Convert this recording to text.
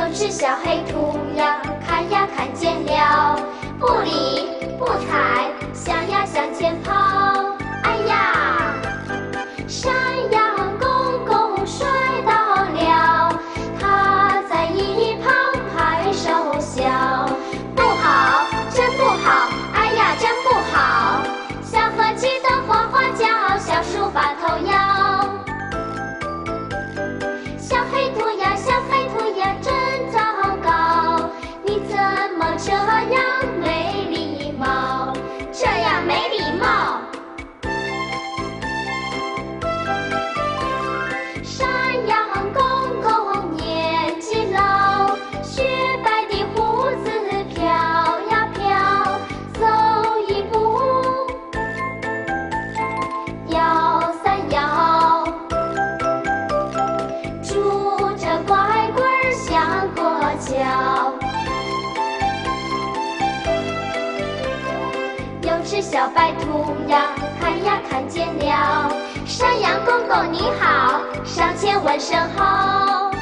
只小黑兔呀，看呀看见了，不理不睬，想呀向前跑。哎呀，山羊公公摔倒了，他在一旁拍手笑。不好，真不好！哎呀，真不好！小河急得哗哗叫，小树把头摇。小黑兔呀，小黑兔呀，真糟糕！你怎么这样没礼貌？这样没礼貌！山羊公公年纪老，雪白的胡子飘呀飘，走一步摇三摇，拄着拐棍儿想过桥。有只小白兔呀，看呀看见了，山羊公公你好，上前问声好。